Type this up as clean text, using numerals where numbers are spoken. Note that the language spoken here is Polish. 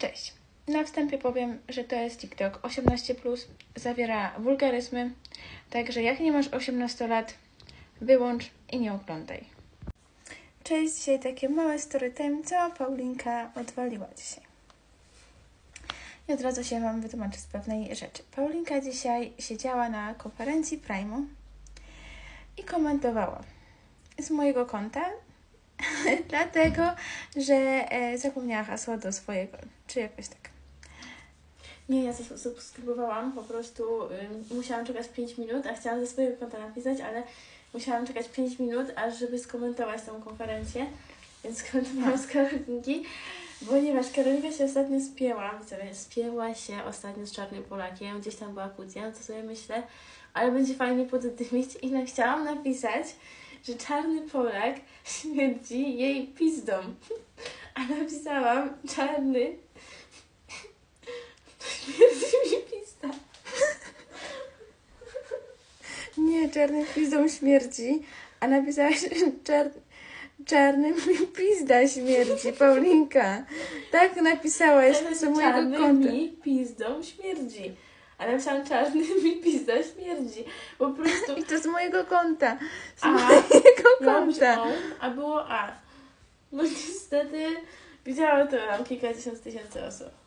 Cześć. Na wstępie powiem, że to jest TikTok 18+, zawiera wulgaryzmy, także jak nie masz 18 lat, wyłącz i nie oglądaj. Cześć, dzisiaj takie małe storytime, co Paulinka odwaliła dzisiaj. I od razu się Wam wytłumaczę z pewnej rzeczy. Paulinka dzisiaj siedziała na konferencji Prime'u i komentowała z mojego konta, dlatego, że zapomniała hasła do swojego, czy jakoś tak. Nie, ja zasubskrybowałam, po prostu musiałam czekać 5 minut, a chciałam ze swojego konta napisać, ale musiałam czekać 5 minut, aż żeby skomentować tą konferencję, więc skomentowałam z Karolinki, ponieważ Karolinka się ostatnio spięła się ostatnio z Czarnym Polakiem, gdzieś tam była kłótnia, to sobie myślę, ale będzie fajnie poddymić i chciałam napisać, że Czarny Polak śmierdzi jej pizdą, a napisałam czarny śmierdzi mi pizda. Nie, czarnym pizdą śmierdzi, a napisałaś, że czarnym mi pizda śmierdzi, Paulinka. Tak napisałaś z mojego konta. Mi pizdą śmierdzi. A napisałam czarny mi pizda śmierdzi. Po prostu. I to z mojego konta. Z mojego konta. A było A. No niestety widziało to kilkadziesiąt tysięcy osób.